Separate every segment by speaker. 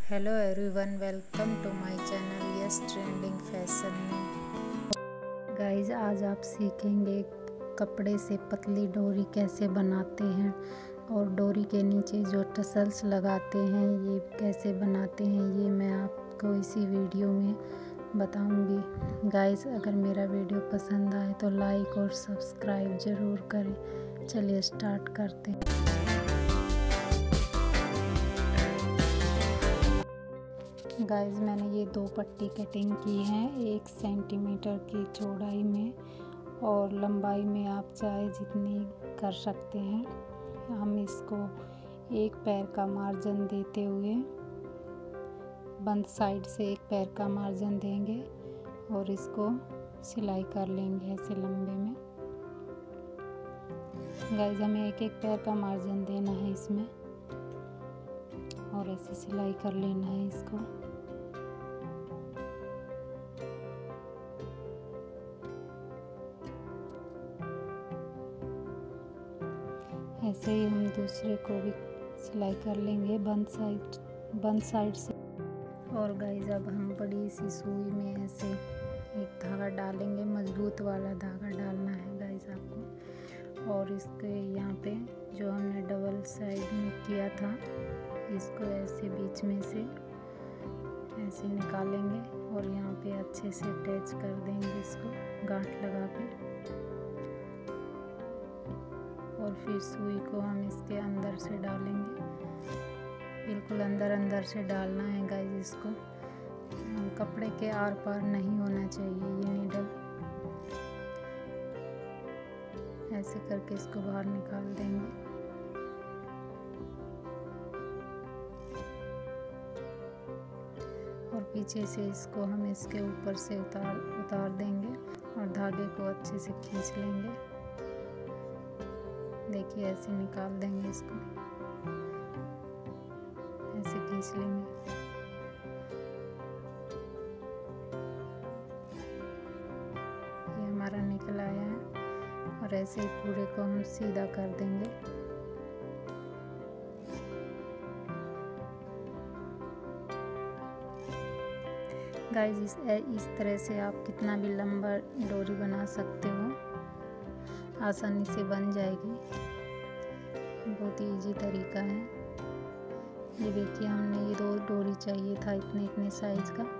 Speaker 1: Hello everyone, welcome to my channel yes trending fashion में। Guys, आज आप सीखेंगे कपड़े से पतली डोरी कैसे बनाते हैं और डोरी के नीचे जो टसल्स लगाते हैं ये कैसे बनाते हैं, ये मैं आपको इसी वीडियो में बताऊंगी। गाइस, अगर मेरा वीडियो पसंद आए तो लाइक और सब्सक्राइब ज़रूर करें। चलिए स्टार्ट करते हैं। गाइस, मैंने ये 2 पट्टी कटिंग की है 1 सेंटीमीटर की चौड़ाई में, और लंबाई में आप चाहे जितनी कर सकते हैं। हम इसको एक पैर का मार्जिन देते हुए बंद साइड से एक पैर का मार्जिन देंगे और इसको सिलाई कर लेंगे ऐसे लंबे में। गाइस, हमें एक एक पैर का मार्जिन देना है इसमें और ऐसे सिलाई कर लेना है इसको। ऐसे ही हम दूसरे को भी सिलाई कर लेंगे बंद साइड से। और गाइस, अब हम बड़ी सी सुई में ऐसे एक धागा डालेंगे, मजबूत वाला धागा डालना है गाइस आपको। और इसके यहाँ पे जो हमने डबल साइड में किया था इसको ऐसे बीच में से ऐसे निकालेंगे और यहाँ पे अच्छे से अटैच कर देंगे इसको गांठ लगा के। और फिर सुई को हम इसके अंदर से डालेंगे, बिल्कुल अंदर से डालना है गाइस इसको। कपड़े के आर पार नहीं होना चाहिए ये नीडल। ऐसे करके इसको बाहर निकाल देंगे। और पीछे से इसको हम इसके ऊपर से उतार देंगे और धागे को अच्छे से खींच लेंगे। देखिए, ऐसे निकाल देंगे इसको, ऐसे खींच लेंगे। ये हमारा निकल आया है और ऐसे ही पूरे को हम सीधा कर देंगे। गाइस, इस तरह से आप कितना भी लंबा डोरी बना सकते हो, आसानी से बन जाएगी। बहुत ही इजी तरीका है। ये देखिए, हमने ये 2 डोरी चाहिए था इतने साइज का।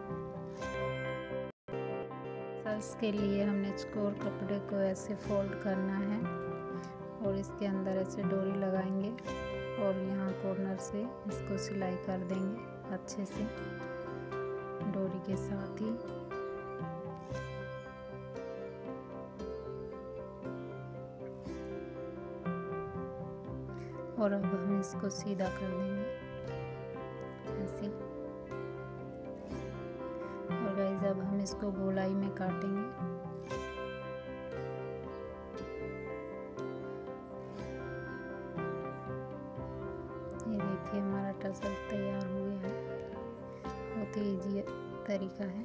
Speaker 1: साइज के लिए हमने चौकोर कपड़े को ऐसे फोल्ड करना है और इसके अंदर ऐसे डोरी लगाएंगे और यहाँ कॉर्नर से इसको सिलाई कर देंगे अच्छे से डोरी के साथ ही। और अब हम इसको सीधा कर देंगे ऐसे। और गाइस, अब हम इसको गोलाई में काटेंगे। ये देखिए, हमारा टसल तैयार हो गया है। बहुत ही इजी तरीका है।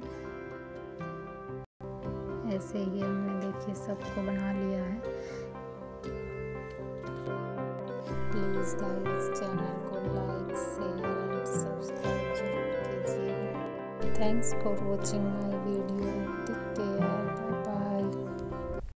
Speaker 1: ऐसे ही हमने देखिए सबको बना लिया है। प्लीज़ गाइस, चैनल को लाइक शेयर एंड सब्सक्राइब जरूर कीजिएगा। Thanks for watching my video. Take care.